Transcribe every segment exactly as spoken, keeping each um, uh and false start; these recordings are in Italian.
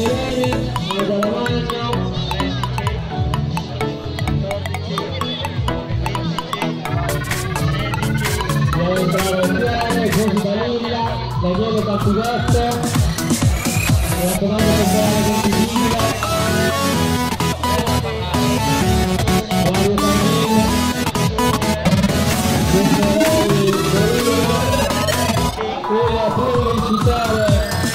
Irene, Marco Lamagno, deve entrare in piano, Giorgio Barilla, Daniele Cattivetto, mi raccomando che sarà competibile. Mario Cammino, Gestorelli, Torino, Ulla Pubblicitare.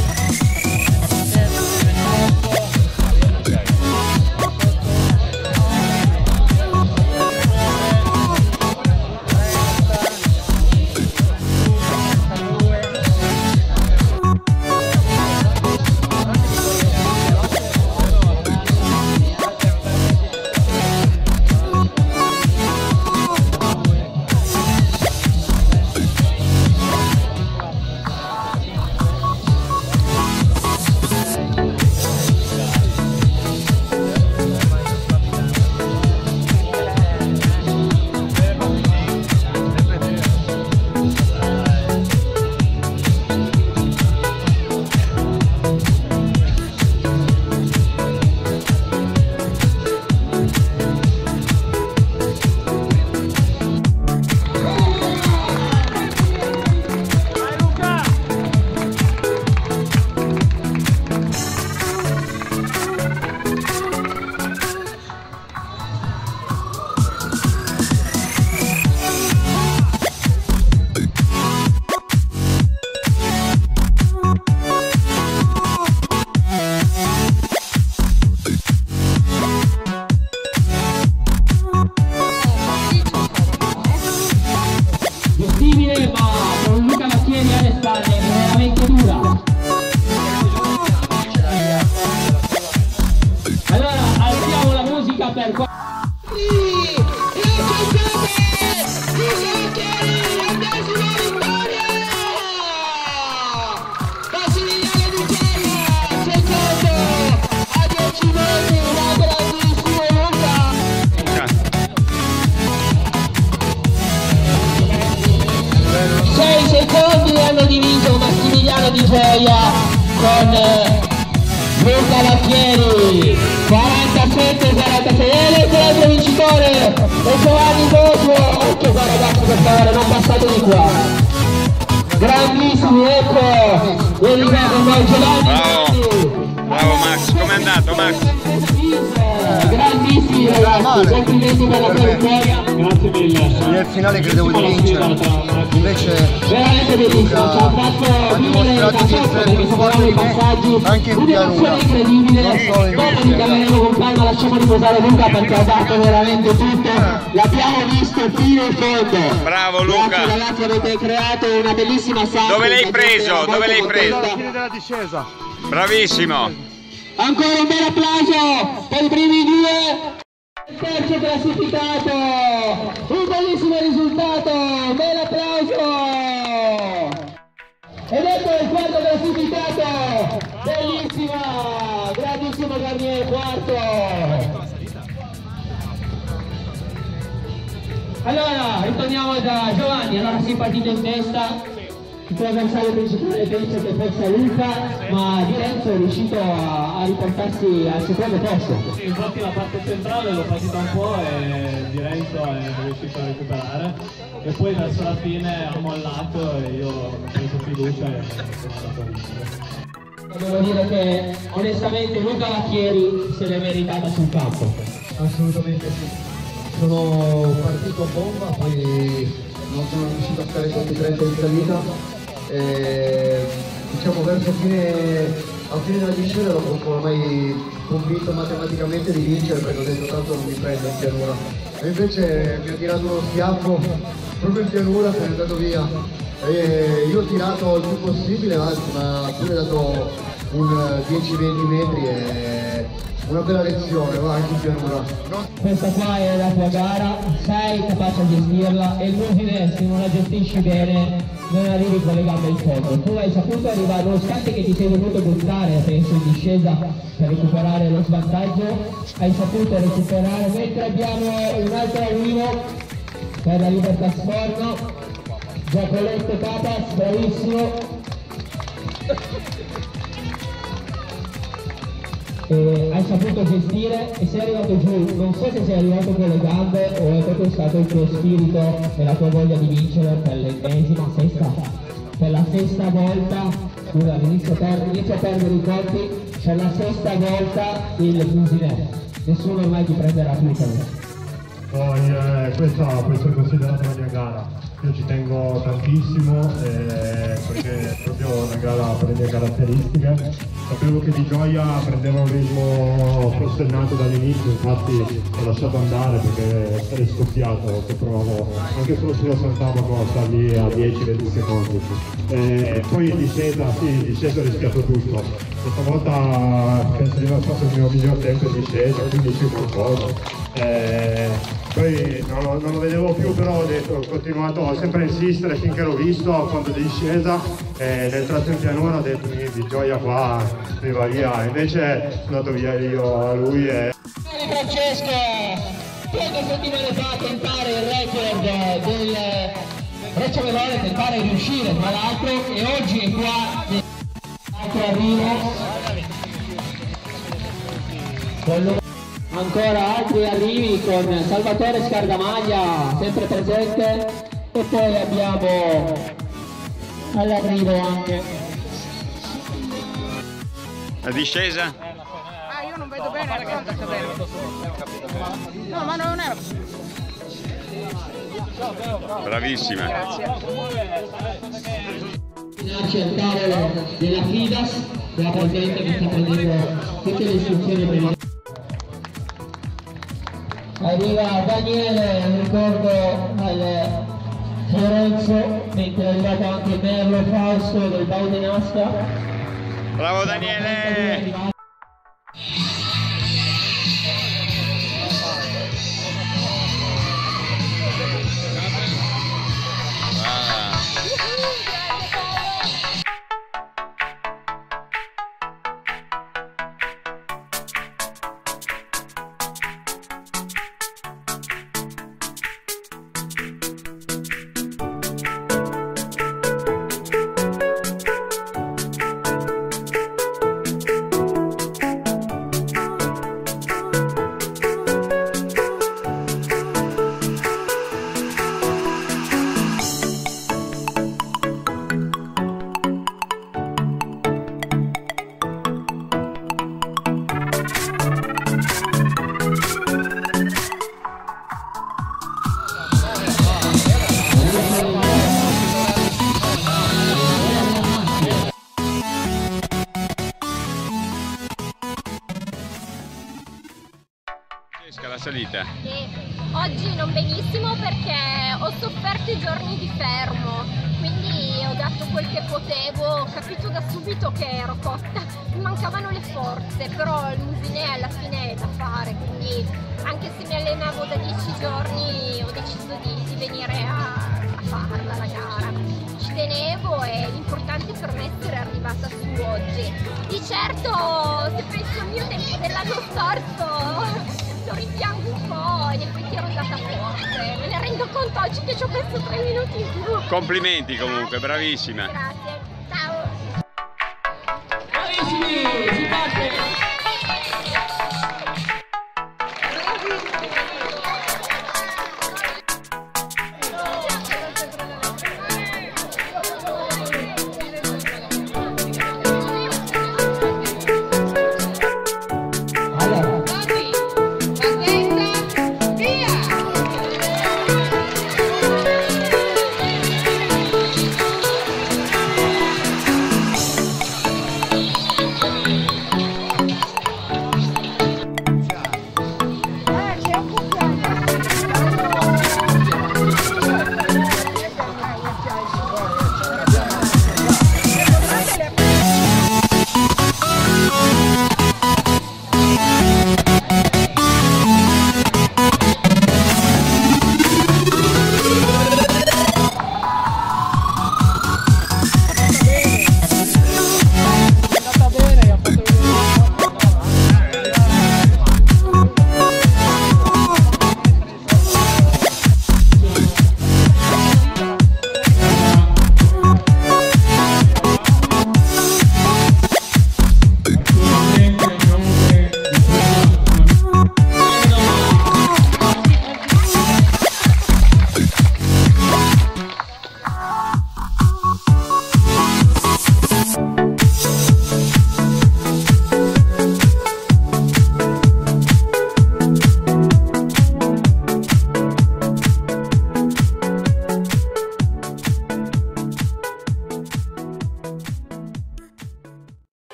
Di gioia con Luca Lacchieri, quarantasette quarantasei, e l'altro vincitore è Giovanni Bosuo. Occhio qua ragazzi, per favore, non passate di qua. Grandissimi, ecco, vieni qua con noi Giovanni. Bravo, bravo Max, com'è andato Max? Grandissimi ragazzi, complimenti per la tua vittoria. Grazie mille. Nel finale credevo di vincere, invece veramente benissimo, ci ha fatto vivere da sotto perché sapevamo i passaggi, anche in un'emozione incredibile. Dopo li chiameremo con calma, lasciamo riposare Luca perché ha dato veramente tutto, l'abbiamo visto fino in fondo. Bravo Luca. Grazie ragazzi, avete creato una bellissima sala. Dove l'hai preso? Dove l'hai preso? alla fine della discesa. Bravissimo. Ancora un bel applauso per i primi due. Il terzo classificato, un bellissimo risultato, un bel applauso. Ed ecco il quarto classificato, bellissima, grandissimo Garnier, quarto. Allora, ritorniamo da Giovanni, allora si è partito in testa. Il tuo avversario principale penso che fosse Luca, ma Di Renzo è riuscito a, a riportarsi al secondo posto. Sì, infatti la parte centrale l'ho partita un po' e Di Renzo è riuscito a recuperare e poi verso la fine ha mollato e io ho preso fiducia e sono andato a vincere. Devo dire che onestamente Luca Lacchieri se l'è meritata sul campo. Assolutamente sì. Sono partito a bomba, poi non sono riuscito a stare sotto i trenta in salita. E, diciamo verso fine, a fine della discesa ero ormai convinto matematicamente di vincere perché ho detto tanto non mi prendo in pianura e invece mi ha tirato uno schiaffo proprio in pianura, se n'è andato via e io ho tirato il più possibile, anzi mi ha pure dato un dieci venti metri e una bella lezione, va anche in pianura. Questa qua è la tua gara, sei capace a gestirla e inutile se non la gestisci bene non arrivi con le gambe in fondo. Tu hai saputo arrivare, nonostante che ti sei dovuto buttare, penso in discesa per recuperare lo svantaggio, hai saputo recuperare, mentre abbiamo un altro arrivo per la Libertà Sforno, Giacoletto Capas, bravissimo. eh, hai saputo gestire e sei arrivato giù, non so se sei arrivato con le gambe o è proprio stato il tuo spirito e la tua voglia di vincere per l'ennesima, sesta, per la sesta volta, scusa, inizio a, per, inizio a perdere i colpi, per la sesta volta il Musinè, nessuno ormai ti prenderà più per me. Poi eh, questa può essere considerata la mia gara, io ci tengo tantissimo eh, perché è proprio una gara per le mie caratteristiche. Sapevo che Di Gioia prendeva un ritmo forsennato dall'inizio, infatti ho lasciato andare perché sarei scoppiato se provavo, anche solo se lo saltavo a stare lì a dieci venti secondi. Eh, poi in discesa, sì, in discesa ho rischiato tutto. Questa volta penso di aver fatto il mio miglior tempo in discesa, quindi sì qualcosa. Eh, poi non, non lo vedevo più, però ho, detto, ho continuato sempre a insistere finché l'ho visto a fondo di discesa e nel tratto in pianura ho detto Di Gioia qua mi va via, invece sono andato via io a lui e... Francesco, poche settimane fa a tentare il record del Breccia Verone, tentare di riuscire tra l'altro, e oggi è qua l'altro arrivo con ancora altri arrivi con Salvatore Scardamaglia sempre presente, e poi abbiamo all'arrivo anche La discesa? Ah, io non vedo bene, racconta se bene. No, ma non era. Bravissima. Finarci al tavolo della FIDAS, la presidente che sta prendendo tutte le istruzioni per il... Arriva Daniele, ricordo al Fiorenzo, mentre è arrivato anche Merlo Fausto del Baudenasca. Bravo Daniele! La salita? Sì. Oggi non benissimo perché ho sofferto i giorni di fermo, quindi ho dato quel che potevo, ho capito da subito che ero cotta, mi mancavano le forze, però il Musinè alla fine è da fare, quindi anche se mi allenavo da dieci giorni ho deciso di, di venire a, a farla la gara. Ci tenevo e l'importante per me è essere arrivata su oggi. Di certo, se penso al mio tempo dell'anno scorso, lo rimpiango un po' e in effetti ero andata forte, me ne rendo conto oggi che ci ho messo tre minuti in più. Complimenti comunque, bravissima. Grazie.